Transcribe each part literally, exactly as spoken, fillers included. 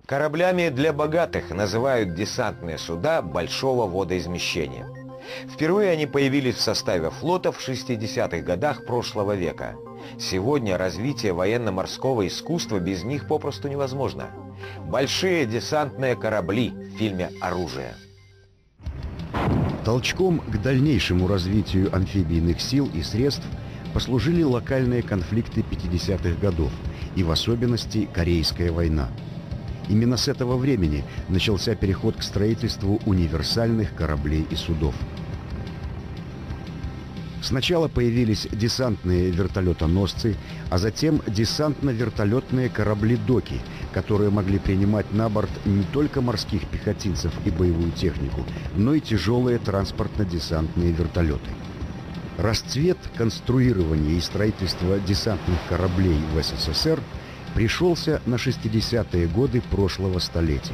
Кораблями для богатых называют десантные суда большого водоизмещения. Впервые они появились в составе флота в шестидесятых годах прошлого века. Сегодня развитие военно-морского искусства без них попросту невозможно. Большие десантные корабли в фильме «Оружие». Толчком к дальнейшему развитию амфибийных сил и средств послужили локальные конфликты пятидесятых годов и в особенности Корейская война. Именно с этого времени начался переход к строительству универсальных кораблей и судов. Сначала появились десантные вертолетоносцы, а затем десантно-вертолетные корабли-доки, которые могли принимать на борт не только морских пехотинцев и боевую технику, но и тяжелые транспортно-десантные вертолеты. Расцвет конструирования и строительства десантных кораблей в СССР пришелся на шестидесятые годы прошлого столетия.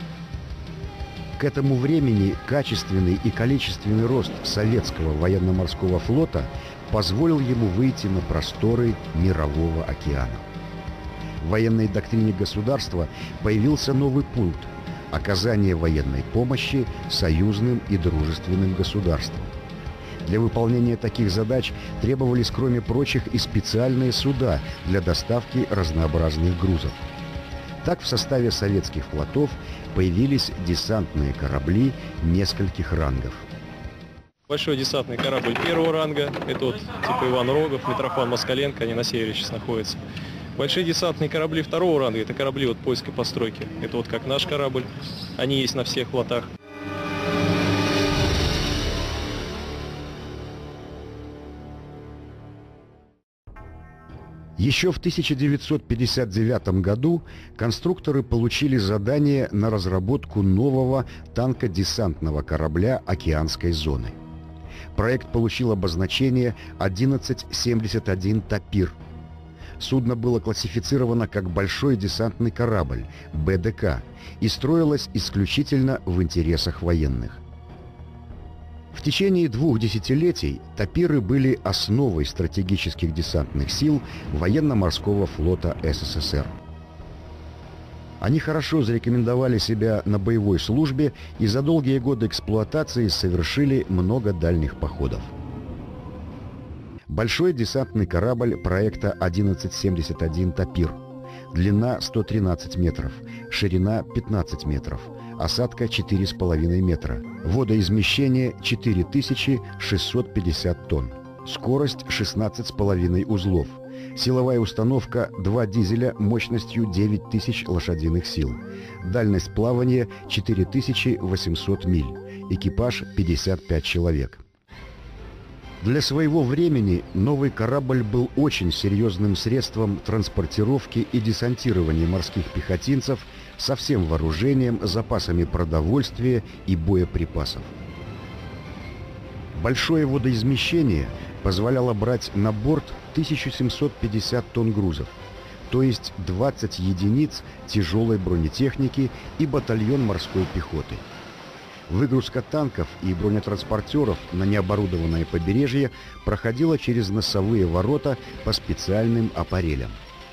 К этому времени качественный и количественный рост советского военно-морского флота позволил ему выйти на просторы мирового океана. В военной доктрине государства появился новый пункт – оказание военной помощи союзным и дружественным государствам. Для выполнения таких задач требовались, кроме прочих, и специальные суда для доставки разнообразных грузов. Так в составе советских флотов появились десантные корабли нескольких рангов. Большой десантный корабль первого ранга, это вот типа Иван Рогов, Митрофан Москаленко, они на севере сейчас находятся. Большие десантные корабли второго ранга, это корабли вот польской постройки, это вот как наш корабль, они есть на всех флотах. Еще в тысяча девятьсот пятьдесят девятом году конструкторы получили задание на разработку нового танкодесантного корабля океанской зоны. Проект получил обозначение одиннадцать семьдесят один «Тапир». Судно было классифицировано как большой десантный корабль бэ дэ ка и строилось исключительно в интересах военных. В течение двух десятилетий «Тапиры» были основой стратегических десантных сил военно-морского флота СССР. Они хорошо зарекомендовали себя на боевой службе и за долгие годы эксплуатации совершили много дальних походов. Большой десантный корабль проекта одиннадцать семьдесят один «Тапир». Длина сто тринадцать метров, ширина пятнадцать метров, осадка четыре с половиной метра, водоизмещение четыре тысячи шестьсот пятьдесят тонн, скорость шестнадцать с половиной узлов, силовая установка два дизеля мощностью девять тысяч лошадиных сил, дальность плавания четыре тысячи восемьсот миль, экипаж пятьдесят пять человек. Для своего времени новый корабль был очень серьезным средством транспортировки и десантирования морских пехотинцев со всем вооружением, запасами продовольствия и боеприпасов. Большое водоизмещение позволяло брать на борт тысячу семьсот пятьдесят тонн грузов, то есть двадцать единиц тяжелой бронетехники и батальон морской пехоты. Выгрузка танков и бронетранспортеров на необорудованное побережье проходила через носовые ворота по специальным аппарелям.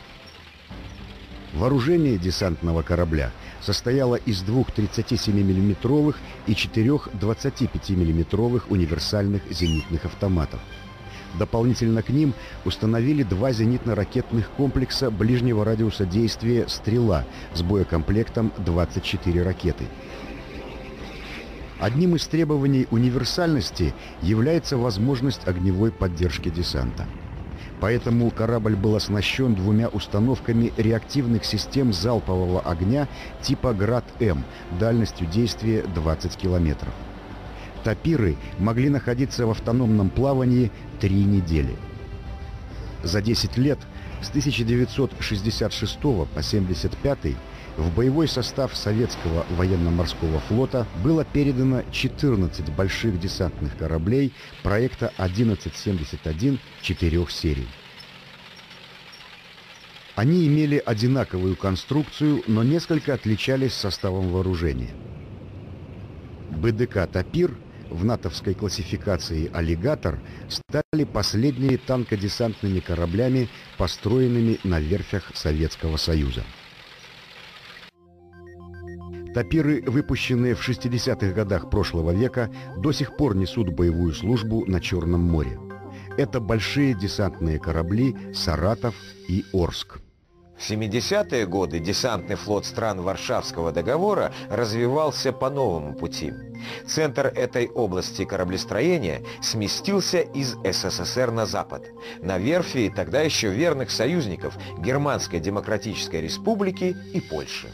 Вооружение десантного корабля состояло из двух тридцатисемимиллиметровых и четырех двадцатипятимиллиметровых универсальных зенитных автоматов. Дополнительно к ним установили два зенитно-ракетных комплекса ближнего радиуса действия «Стрела» с боекомплектом двадцать четыре ракеты. Одним из требований универсальности является возможность огневой поддержки десанта. Поэтому корабль был оснащен двумя установками реактивных систем залпового огня типа «Град-М» дальностью действия двадцать километров. «Тапиры» могли находиться в автономном плавании три недели. За десять лет, с тысяча девятьсот шестьдесят шестого по семьдесят пятый, в боевой состав советского военно-морского флота было передано четырнадцать больших десантных кораблей проекта одиннадцать семьдесят один четырех серий. Они имели одинаковую конструкцию, но несколько отличались составом вооружения. бэ дэ ка «Тапир» в натовской классификации «Аллигатор» стали последними танкодесантными кораблями, построенными на верфях Советского Союза. Топиры, выпущенные в шестидесятых годах прошлого века, до сих пор несут боевую службу на Черном море. Это большие десантные корабли «Саратов» и «Орск». В семидесятые годы десантный флот стран Варшавского договора развивался по новому пути. Центр этой области кораблестроения сместился из СССР на запад, на верфи тогда еще верных союзников Германской Демократической Республики и Польши.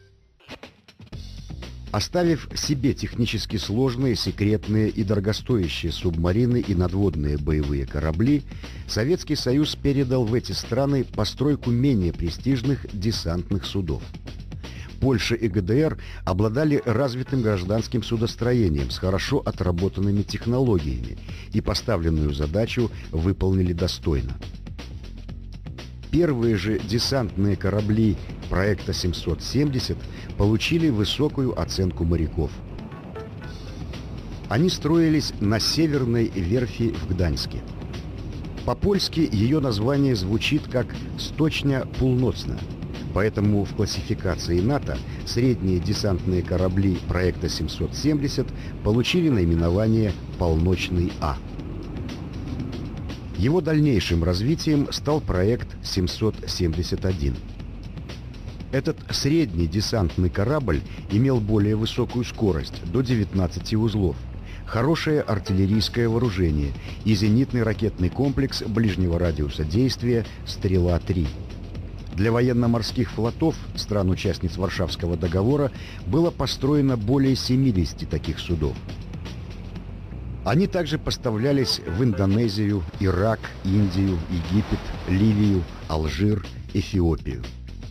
Оставив себе технически сложные, секретные и дорогостоящие субмарины и надводные боевые корабли, Советский Союз передал в эти страны постройку менее престижных десантных судов. Польша и ГДР обладали развитым гражданским судостроением с хорошо отработанными технологиями и поставленную задачу выполнили достойно. Первые же десантные корабли проекта семьсот семьдесят получили высокую оценку моряков. Они строились на Северной верфи в Гданьске. По-польски ее название звучит как «Сточня Пулноцна», поэтому в классификации НАТО средние десантные корабли проекта семьсот семьдесят получили наименование «Полночный А». Его дальнейшим развитием стал проект семьсот семьдесят один. Этот средний десантный корабль имел более высокую скорость, до девятнадцати узлов, хорошее артиллерийское вооружение и зенитный ракетный комплекс ближнего радиуса действия «Стрела-три». Для военно-морских флотов стран-участниц Варшавского договора было построено более семидесяти таких судов. Они также поставлялись в Индонезию, Ирак, Индию, Египет, Ливию, Алжир, Эфиопию.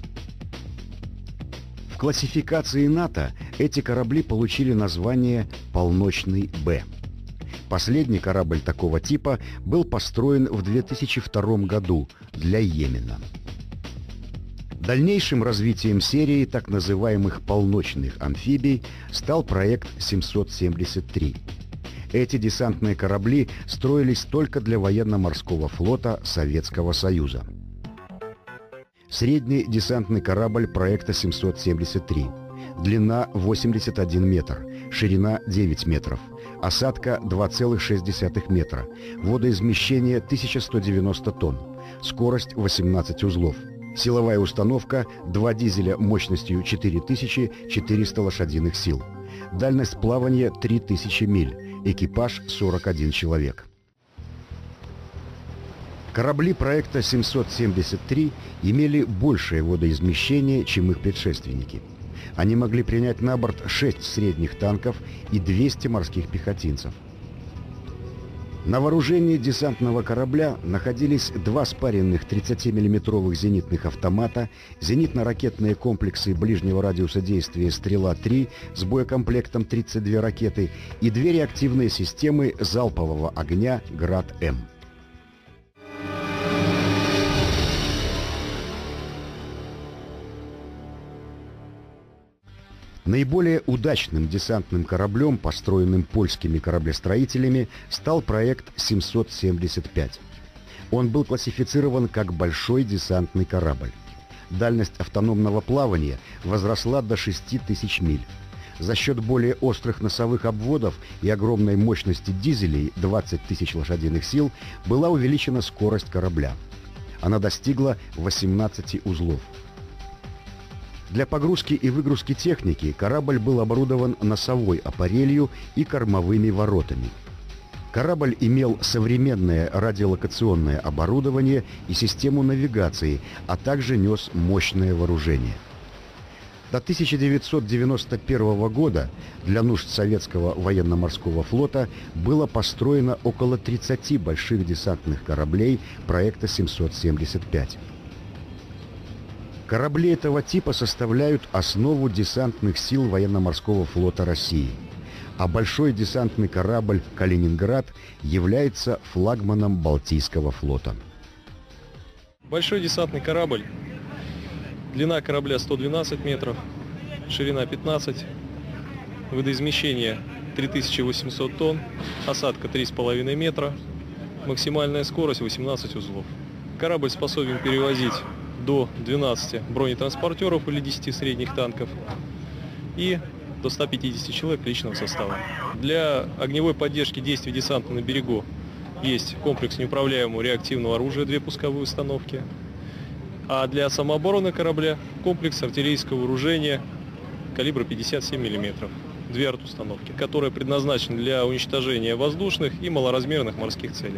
В классификации НАТО эти корабли получили название «Полночный Б». Последний корабль такого типа был построен в две тысячи втором году для Йемена. Дальнейшим развитием серии так называемых «полночных амфибий» стал проект семьсот семьдесят три. Эти десантные корабли строились только для военно-морского флота Советского Союза. Средний десантный корабль проекта семьсот семьдесят три. Длина восемьдесят один метр, ширина девять метров, осадка два целых шесть десятых метра, водоизмещение тысяча сто девяносто тонн, скорость восемнадцать узлов. Силовая установка два дизеля мощностью четыре тысячи четыреста лошадиных сил. Дальность плавания три тысячи миль. Экипаж сорок один человек. Корабли проекта семьсот семьдесят три имели большее водоизмещение, чем их предшественники. Они могли принять на борт шесть средних танков и двести морских пехотинцев. На вооружении десантного корабля находились два спаренных тридцатимиллиметровых зенитных автомата, зенитно-ракетные комплексы ближнего радиуса действия «Стрела-три» с боекомплектом тридцать две ракеты и две реактивные системы залпового огня «Град-М». Наиболее удачным десантным кораблем, построенным польскими кораблестроителями, стал проект семьсот семьдесят пять. Он был классифицирован как большой десантный корабль. Дальность автономного плавания возросла до шести тысяч миль. За счет более острых носовых обводов и огромной мощности дизелей двадцать тысяч лошадиных сил была увеличена скорость корабля. Она достигла восемнадцати узлов. Для погрузки и выгрузки техники корабль был оборудован носовой аппарелью и кормовыми воротами. Корабль имел современное радиолокационное оборудование и систему навигации, а также нес мощное вооружение. До тысяча девятьсот девяносто первого года для нужд советского военно-морского флота было построено около тридцати больших десантных кораблей проекта семьсот семьдесят пять. Корабли этого типа составляют основу десантных сил военно-морского флота России, а большой десантный корабль «Калининград» является флагманом Балтийского флота. Большой десантный корабль. Длина корабля сто двенадцать метров, ширина пятнадцать, водоизмещение три тысячи восемьсот тонн, осадка три с половиной метра, максимальная скорость восемнадцать узлов. Корабль способен перевозить до двенадцати бронетранспортеров или десяти средних танков, и до ста пятидесяти человек личного состава. Для огневой поддержки действий десанта на берегу есть комплекс неуправляемого реактивного оружия, две пусковые установки. А для самообороны корабля комплекс артиллерийского вооружения калибра пятьдесят семь миллиметров, две арт-установки, которые предназначены для уничтожения воздушных и малоразмерных морских целей.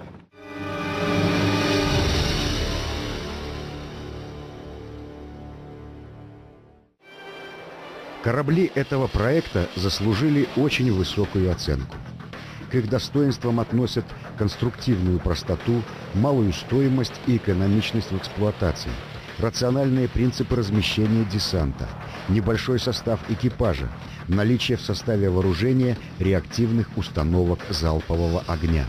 Корабли этого проекта заслужили очень высокую оценку. К их достоинствам относят конструктивную простоту, малую стоимость и экономичность в эксплуатации, рациональные принципы размещения десанта, небольшой состав экипажа, наличие в составе вооружения реактивных установок залпового огня.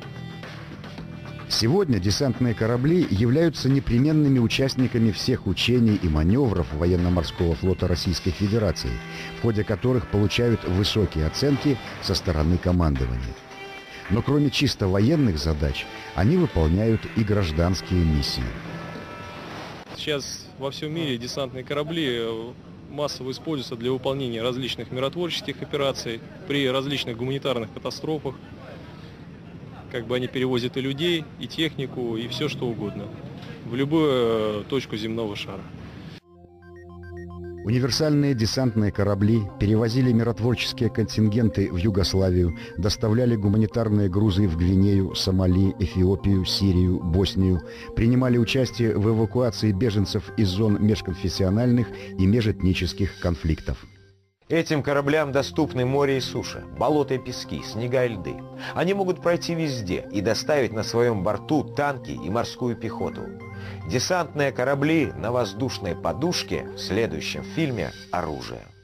Сегодня десантные корабли являются непременными участниками всех учений и маневров военно-морского флота Российской Федерации, в ходе которых получают высокие оценки со стороны командования. Но кроме чисто военных задач, они выполняют и гражданские миссии. Сейчас во всем мире десантные корабли массово используются для выполнения различных миротворческих операций, при различных гуманитарных катастрофах. Как бы они перевозят и людей, и технику, и все что угодно, в любую точку земного шара. Универсальные десантные корабли перевозили миротворческие контингенты в Югославию, доставляли гуманитарные грузы в Гвинею, Сомали, Эфиопию, Сирию, Боснию, принимали участие в эвакуации беженцев из зон межконфессиональных и межэтнических конфликтов. Этим кораблям доступны море и суша, болота и пески, снега и льды. Они могут пройти везде и доставить на своем борту танки и морскую пехоту. Десантные корабли на воздушной подушке в следующем фильме «Оружие».